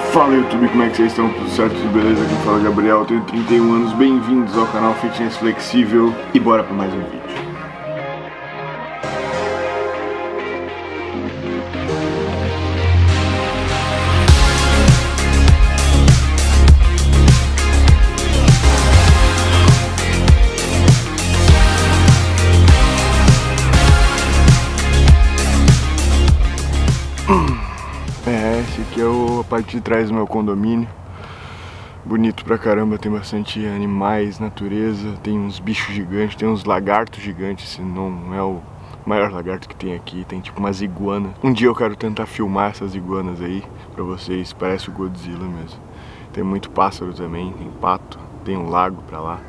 Fala YouTube, como é que vocês estão? Tudo certo? Tudo beleza? Aqui fala Gabriel, eu tenho 31 anos, bem-vindos ao canal Fitness Flexível e bora para mais um vídeo. Esse aqui é a parte de trás do meu condomínio. Bonito pra caramba, tem bastante animais, natureza, tem uns bichos gigantes, tem uns lagartos gigantes. Esse não é o maior lagarto que tem aqui, tem tipo umas iguanas. Um dia eu quero tentar filmar essas iguanas aí pra vocês, parece o Godzilla mesmo. Tem muito pássaro também, tem pato, tem um lago pra lá.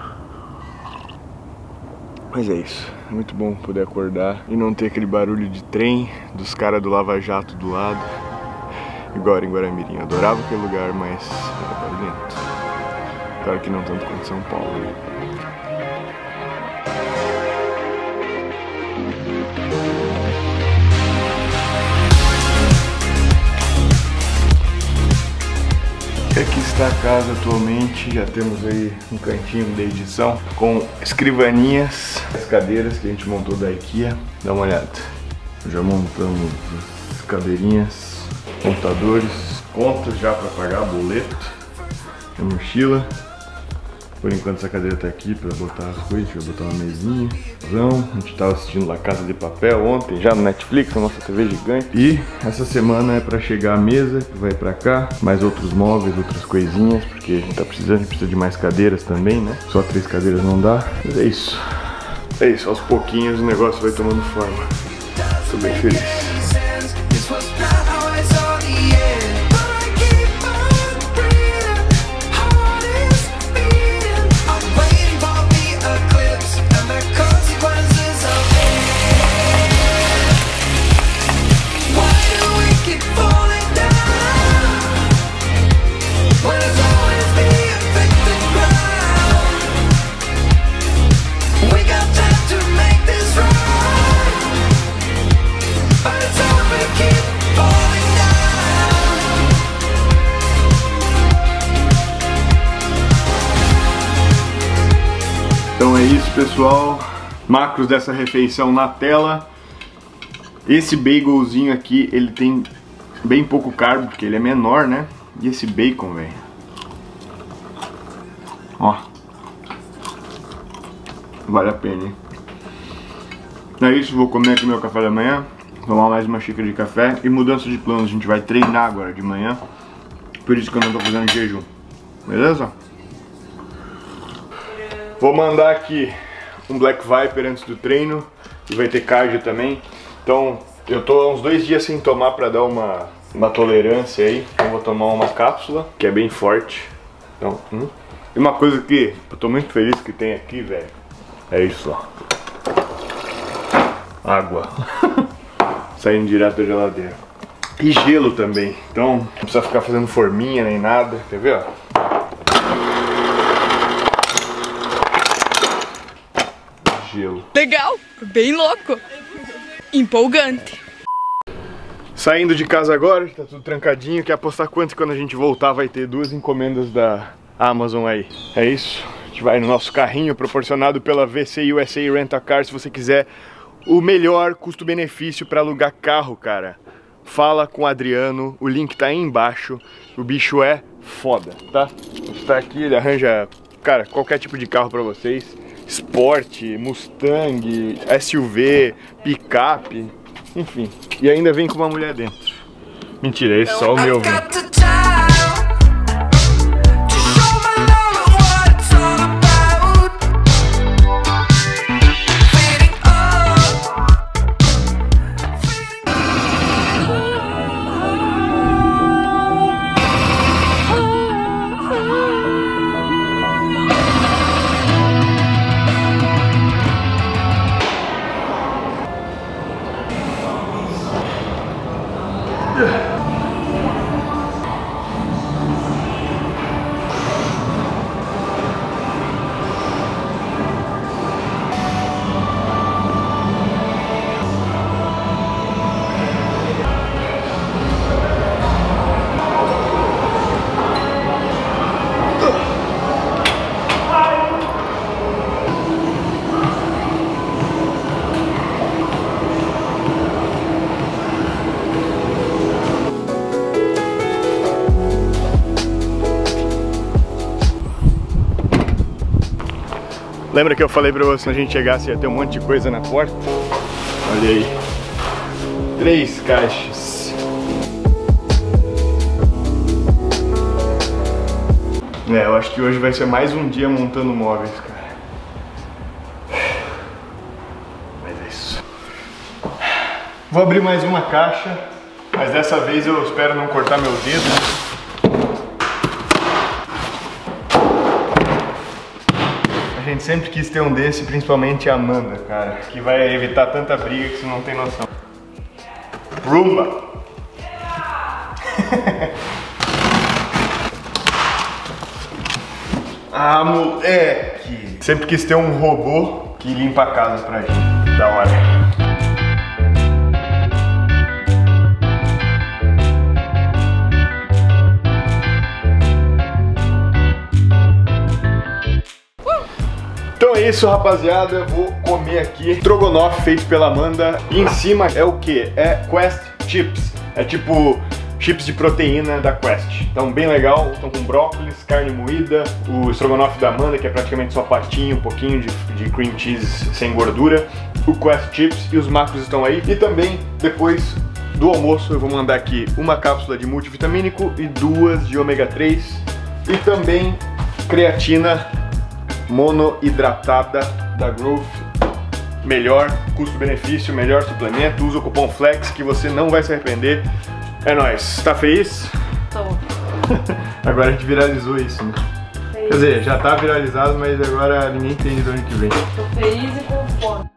Mas é isso, é muito bom poder acordar e não ter aquele barulho de trem, dos caras do Lava Jato do lado. Igual era em Guaramirim, eu adorava aquele lugar, mas era barulhento. Claro que não tanto quanto São Paulo, né? Aqui está a casa atualmente, já temos aí um cantinho de edição com escrivaninhas, as cadeiras que a gente montou da IKEA. Dá uma olhada, já montamos as cadeirinhas, computadores, contas já para pagar, boleto, a mochila. Por enquanto essa cadeira tá aqui para botar as coisas, deixa eu botar uma mesinha. A gente tava assistindo La Casa de Papel ontem, já no Netflix, a nossa TV gigante. E essa semana é para chegar a mesa, que vai para cá, mais outros móveis, outras coisinhas, porque a gente tá precisando, a gente precisa de mais cadeiras também, né? Só 3 cadeiras não dá, mas é isso. É isso, aos pouquinhos o negócio vai tomando forma. Tô bem feliz. Então é isso, pessoal, macros dessa refeição na tela. Esse bagelzinho aqui, ele tem bem pouco carbo, porque ele é menor, né? E esse bacon, velho, ó, vale a pena, hein? É isso, vou comer aqui meu café da manhã, tomar mais uma xícara de café. E mudança de planos, a gente vai treinar agora de manhã, por isso que eu não tô fazendo jejum, beleza? Vou mandar aqui um Black Viper antes do treino e vai ter cardio também. Então eu tô há uns 2 dias sem tomar pra dar uma tolerância aí. Então vou tomar uma cápsula que é bem forte. Então, E uma coisa que eu tô muito feliz que tem aqui, velho, é isso, ó. Água saindo direto da geladeira. E gelo também. Então não precisa ficar fazendo forminha nem nada. Quer ver, ó? Gelo. Legal, bem louco, empolgante. Saindo de casa agora, tá tudo trancadinho. Quer apostar quanto quando a gente voltar vai ter 2 encomendas da Amazon aí? É isso, a gente vai no nosso carrinho proporcionado pela VC USA Rent a Car. Se você quiser o melhor custo-benefício para alugar carro, cara, fala com o Adriano, o link tá aí embaixo. O bicho é foda, tá? A gente tá aqui, ele arranja, cara, qualquer tipo de carro pra vocês. Sport, Mustang, SUV, picape, enfim. E ainda vem com uma mulher dentro. Mentira, esse é só o meu, velho. Lembra que eu falei pra você, quando a gente chegasse ia ter um monte de coisa na porta? Olha aí. 3 caixas. Eu acho que hoje vai ser mais um dia montando móveis, cara. Mas é isso. Vou abrir mais uma caixa, mas dessa vez eu espero não cortar meu dedo. A gente sempre quis ter um desse, principalmente a Amanda, cara, que vai evitar tanta briga que você não tem noção. Roomba! Ah, moleque! Sempre quis ter um robô que limpa a casa pra gente. Da hora. Então é isso, rapaziada, eu vou comer aqui estrogonofe feito pela Amanda. E em cima é o que? É Quest Chips. É tipo chips de proteína da Quest. Então bem legal, estão com brócolis, carne moída, o estrogonofe da Amanda, que é praticamente só patinho, um pouquinho de cream cheese sem gordura, o Quest Chips e os macros estão aí. E também, depois do almoço, eu vou mandar aqui uma cápsula de multivitamínico e 2 de ômega 3 e também creatina monohidratada da Growth. Melhor custo-benefício, melhor suplemento. Usa o cupom FLEX que você não vai se arrepender. É nóis. Tá feliz? Tô. Agora a gente viralizou isso, né? Quer dizer, já tá viralizado, mas agora ninguém entende de onde que vem. Tô feliz e com fome.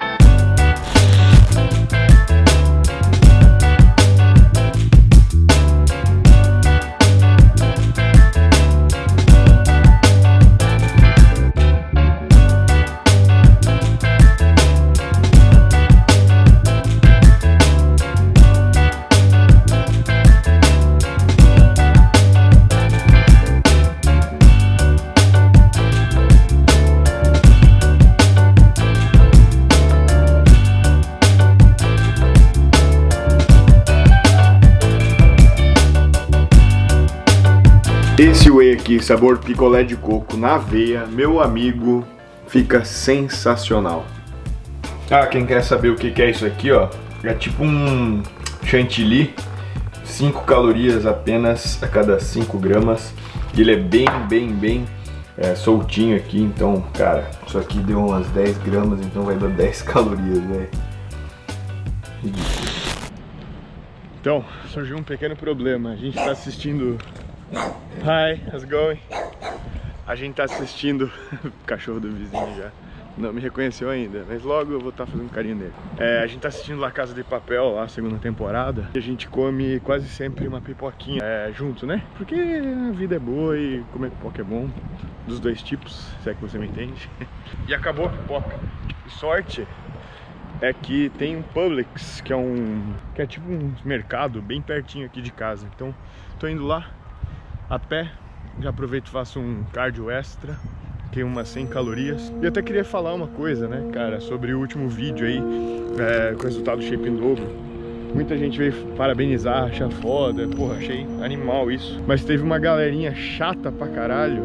Esse whey aqui, sabor picolé de coco na aveia, meu amigo, fica sensacional. Ah, quem quer saber o que é isso aqui, ó, é tipo um chantilly, 5 calorias apenas a cada 5 gramas. Ele é bem soltinho aqui, então, cara, isso aqui deu umas 10 gramas, então vai dar 10 calorias, velho. Então, surgiu um pequeno problema, a gente tá assistindo... Hi, how's it going? A gente tá assistindo o cachorro do vizinho já. Não me reconheceu ainda, mas logo eu vou estar fazendo carinho nele. A gente tá assistindo La Casa de Papel, lá, a segunda temporada. E a gente come quase sempre uma pipoquinha junto, né? Porque a vida é boa e comer pipoca é bom. Dos dois tipos, se é que você me entende. E acabou a pipoca. E sorte é que tem um Publix, que é tipo um mercado bem pertinho aqui de casa. Então, tô indo lá a pé, já aproveito e faço um cardio extra, tem umas 100 calorias. E eu até queria falar uma coisa, né, cara, sobre o último vídeo aí, com o resultado do shape em dobro. Muita gente veio parabenizar, achar foda, porra, achei animal isso. Mas teve uma galerinha chata pra caralho,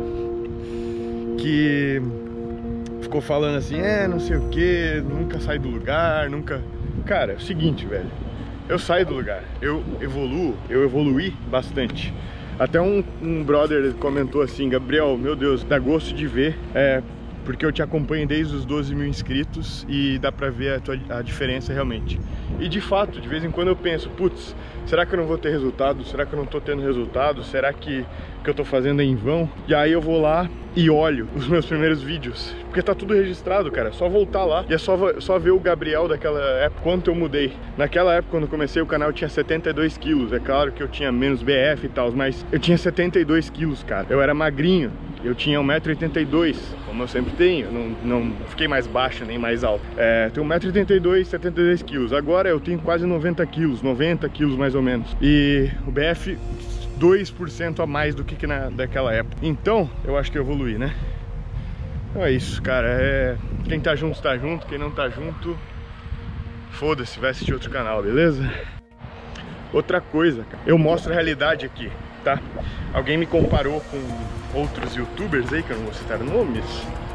que ficou falando assim, não sei o que, nunca sai do lugar, nunca... Cara, é o seguinte, velho, eu saio do lugar, eu evoluí bastante. Até um brother comentou assim, Gabriel, meu Deus, dá gosto de ver, porque eu te acompanho desde os 12 mil inscritos e dá pra ver a diferença realmente. E de fato, de vez em quando eu penso, putz, será que eu não vou ter resultado? Será que eu não tô tendo resultado? Será que o que eu tô fazendo é em vão? E aí eu vou lá e olho os meus primeiros vídeos, porque tá tudo registrado, cara, só voltar lá e é só ver o Gabriel daquela época, quanto eu mudei. Naquela época, quando eu comecei o canal, eu tinha 72 quilos, é claro que eu tinha menos BF e tal, mas eu tinha 72 quilos, cara, eu era magrinho, eu tinha 1,82 m, como eu sempre tenho, não fiquei mais baixo nem mais alto. Tenho 1,82 m, 72 quilos, agora eu tenho quase 90 quilos, 90 quilos mais ou menos, e o BF 2% a mais do que daquela época. Então, eu acho que eu evoluí, né? Então é isso, cara. Quem tá junto, quem não tá junto, foda-se, vai assistir outro canal, beleza? Outra coisa, cara, eu mostro a realidade aqui, tá? Alguém me comparou com outros youtubers aí, que eu não vou citar nomes,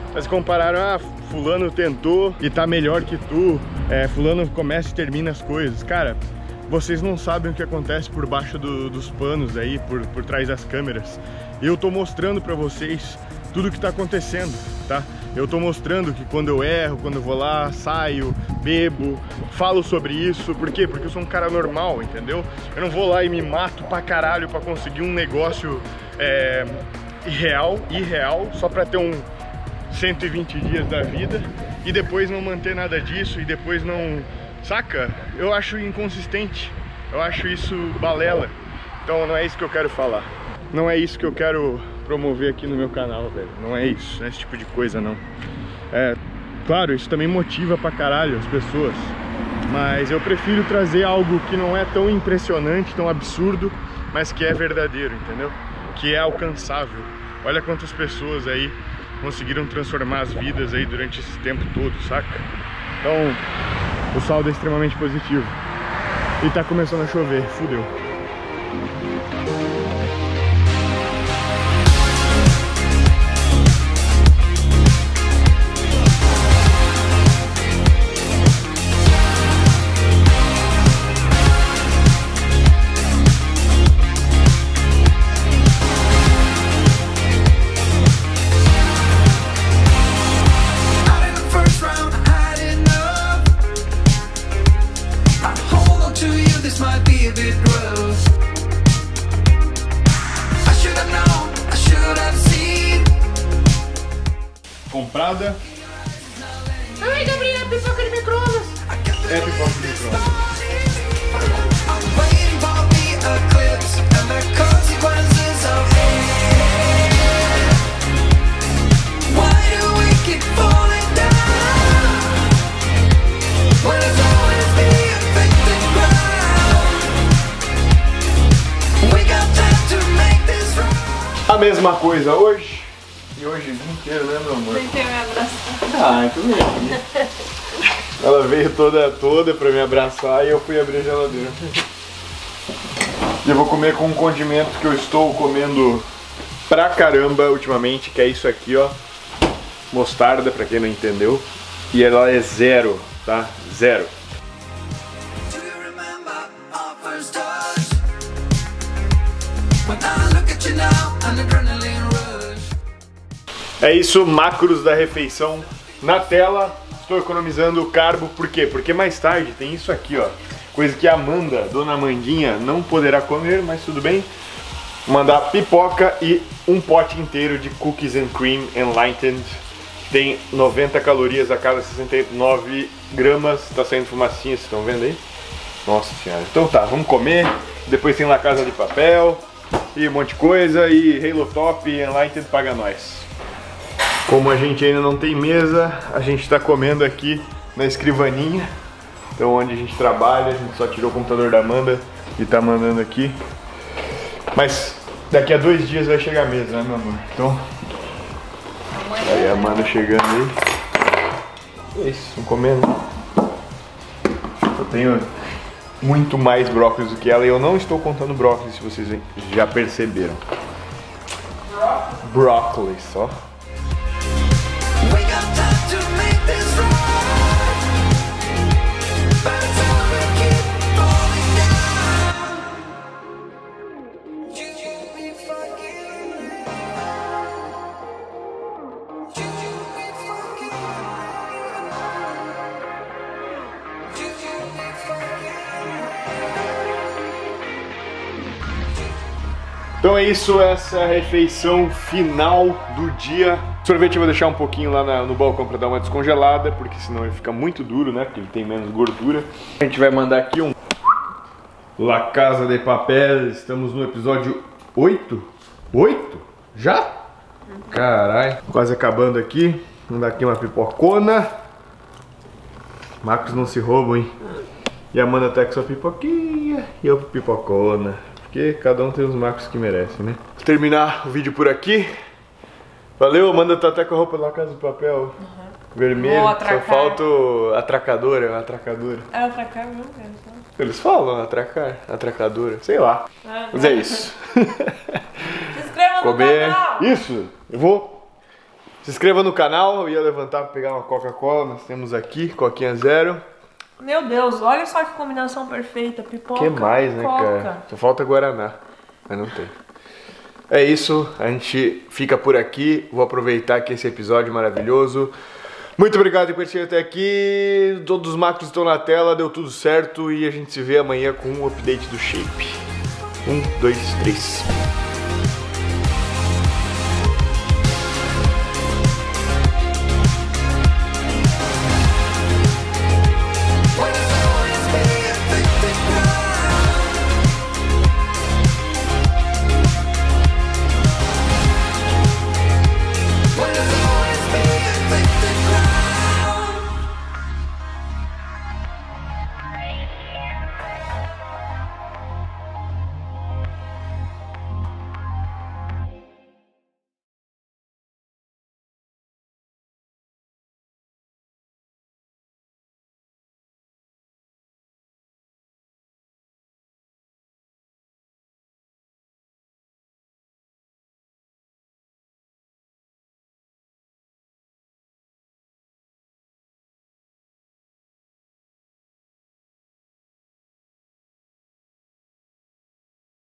Mas compararam, ah, fulano tentou e tá melhor que tu, fulano começa e termina as coisas. Cara, vocês não sabem o que acontece por baixo dos panos aí, por trás das câmeras. Eu tô mostrando pra vocês tudo que tá acontecendo, tá? Eu tô mostrando que quando eu erro, quando eu vou lá, saio, bebo, falo sobre isso. Por quê? Porque eu sou um cara normal, entendeu? Eu não vou lá e me mato pra caralho pra conseguir um negócio irreal, só pra ter um 120 dias da vida e depois não manter nada disso e depois não... Saca? Eu acho inconsistente, eu acho isso balela. Então não é isso que eu quero falar. Não é isso que eu quero promover aqui no meu canal, velho. Não é isso, não é esse tipo de coisa, não. Claro, isso também motiva pra caralho as pessoas. Mas eu prefiro trazer algo que não é tão impressionante, tão absurdo, mas que é verdadeiro, entendeu? Que é alcançável. Olha quantas pessoas aí conseguiram transformar as vidas aí durante esse tempo todo, saca? Então, o saldo é extremamente positivo. E tá começando a chover, fudeu. Comprada. Ai, Gabriel, pipoca de micro-ondas. É pipoca de micro-ondas. A mesma coisa hoje. E hoje o dia inteiro, né, meu amor? Tentei me abraçar. Ah, tudo bem. Ela veio toda pra me abraçar e eu fui abrir a geladeira. E eu vou comer com um condimento que eu estou comendo pra caramba ultimamente, que é isso aqui, ó. Mostarda, pra quem não entendeu. E ela é zero, tá? Zero. É isso, macros da refeição na tela. Estou economizando carbo, por quê? Porque mais tarde tem isso aqui, ó. Coisa que a Amanda, dona Amandinha, não poderá comer, mas tudo bem. Vou mandar pipoca e um pote inteiro de cookies and cream enlightened. Tem 90 calorias a cada 69 gramas. Tá saindo fumacinha, vocês estão vendo aí? Nossa senhora. Então tá, vamos comer. Depois tem La Casa de Papel e um monte de coisa. E Halo Top e Enlightened paga nós. Como a gente ainda não tem mesa, a gente está comendo aqui na escrivaninha. Então onde a gente trabalha, a gente só tirou o computador da Amanda e tá mandando aqui. Mas daqui a 2 dias vai chegar a mesa, né, meu amor? Então, aí a Amanda chegando aí. É isso, vamos comendo. Eu tenho muito mais brócolis do que ela e eu não estou contando brócolis, se vocês já perceberam. Brócolis, só. Então é isso, essa é a refeição final do dia. O sorvete eu vou deixar um pouquinho lá no balcão para dar uma descongelada, porque senão ele fica muito duro, né? Porque ele tem menos gordura. A gente vai mandar aqui um La Casa de Papel. Estamos no episódio 8? 8? Já? Caralho. Quase acabando aqui. Vamos dar aqui uma pipocona. Marcos não se roubam, hein? E a Amanda tá com sua pipoquinha e eu pipocona. Porque cada um tem os marcos que merece, né? Vou terminar o vídeo por aqui. Valeu, Amanda tá até com a roupa da Casa de Papel vermelho. Só falta o atracador, é uma atracadora. É atracar mesmo? Eles falam atracar, atracadora, sei lá. Mas é isso. Se inscreva no canal! Isso, eu vou Se inscreva no canal, eu ia levantar pra pegar uma Coca-Cola, nós temos aqui, Coquinha Zero. Meu Deus, olha só que combinação perfeita, pipoca. Que mais, né, Coca. cara? Só falta Guaraná, mas não tem. É isso, a gente fica por aqui. Vou aproveitar que esse episódio maravilhoso. Muito obrigado por assistir até aqui. Todos os macros estão na tela, deu tudo certo e a gente se vê amanhã com um update do Shape. 1, 2, 3.